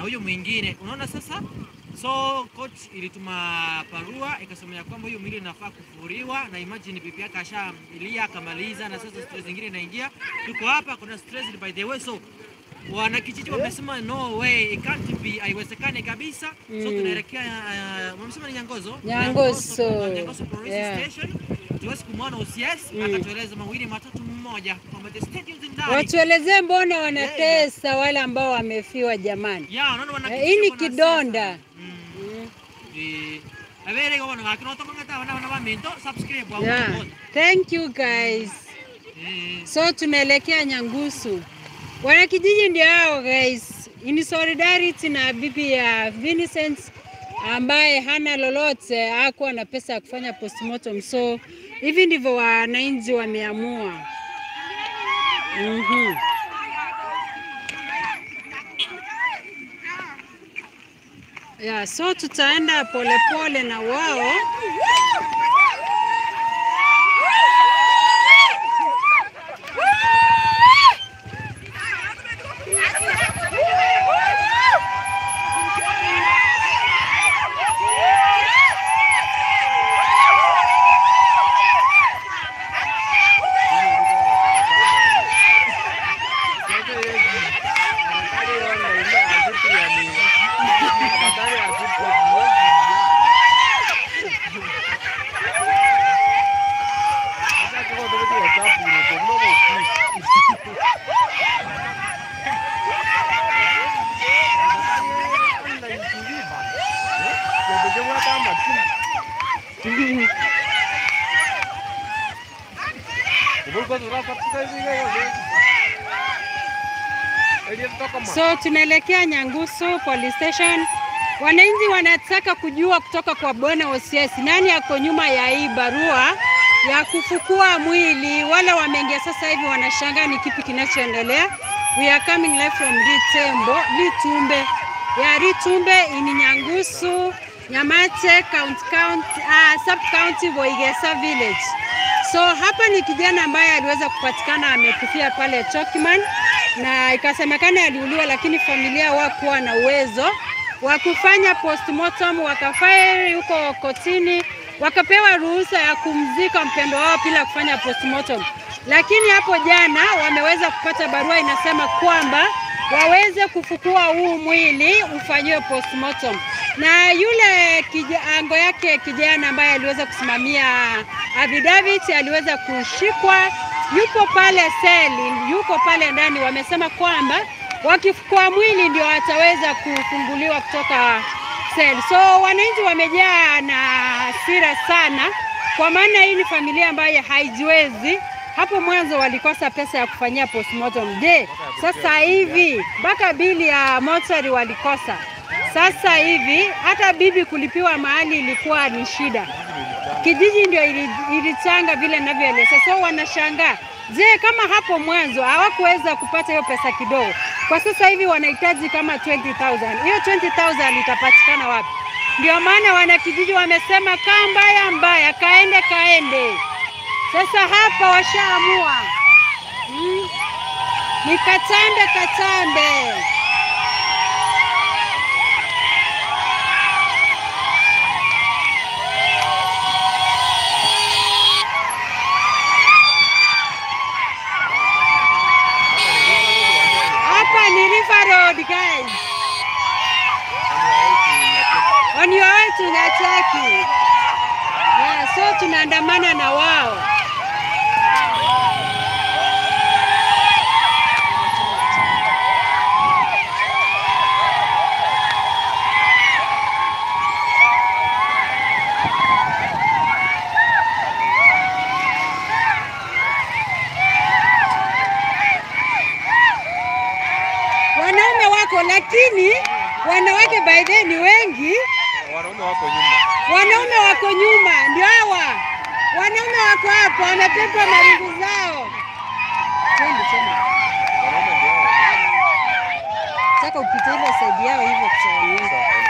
huyo mwingine. Unaona sasa? So Koti ilituma barua ikasema kwamba huyo mwili inafaa kufufuliwa, na imagine bibi yake ashamlia akamaliza, na sasa stress nyingine inaingia. Tuko hapa kuna stress by the way, so wanakijiji wamesema no way, it can't be, haiwezekani kabisa. So tunaelekea wamesema ni Nyangoso police station. Tuwezi kumwona OCS akatueleza mawili matatu mmoja kwamba the stadium ndani. Watuelezee mbona wanatesa wale ambao wamefiwa jamani. Unaona hii ni kidonda. Thank you guys. So tunaelekea Nyangusu. Wanakijiji ndio hao guys. In solidarity na bibi ya Vincent ambaye hana lolote, hakuwa na pesa ya kufanya postmortem. So hivi ndivyo wananchi wameamua. So tutaenda polepole na wao. So tunaelekea Nyangusu police station. Wananchi wanataka kujua kutoka kwa bwana OCS nani yako nyuma ya hii barua ya kufukua mwili. Wale wameingia sasa hivi wanashangaa ni kipi kinachoendelea. We are coming live from Ritumbe. Ritumbe in Nyangusu, Nyamate sub county Boigesa village. So hapa ni kijana ambaye aliweza kupatikana amekufia pale Chokman, na ikasemekana aliuliwa, lakini familia hawakuwa na uwezo wa kufanya postmortem. Wakafaili huko kotini, wakapewa ruhusa ya kumzika mpendo wao bila kufanya postmortem. Lakini hapo jana wameweza kupata barua inasema kwamba waweze kufukua huu mwili ufanywe postmortem. Na yule ango yake kijana ambaye aliweza kusimamia affidavit aliweza kushikwa, yupo pale seli, yuko pale ndani. Wamesema kwamba wakifukua mwili ndio ataweza kufunguliwa kutoka seli. So wananchi wamejaa na hasira sana, kwa maana hii ni familia ambayo haijiwezi. Hapo mwanzo walikosa pesa ya kufanyia postmortem. Sasa hivi mpaka bili ya mortuary walikosa. Sasa hivi hata bibi kulipiwa mahali ilikuwa ni shida. Kijiji ndio ilichanga vile ninavyoeleza. So wanashangaa, kama hapo mwanzo hawakuweza kupata hiyo pesa kidogo, kwa sasa hivi wanahitaji kama 20,000. Hiyo 20,000 itapatikana wapi? Ndio maana wanakijiji wamesema kaa mbaya kaende. Sasa hapa washaamua. Ni katambe. Hapa ni River Road guys. On your way to Nyachaki. So tunaandamana na wao. Wanaume wako, lakini wanawake by the ni wengi. Wanaume wako nyuma, ndio hawa. Wanaume wako hapo wanapepa maringu zao. Saka upite ile side yao hivyo kusawanisha.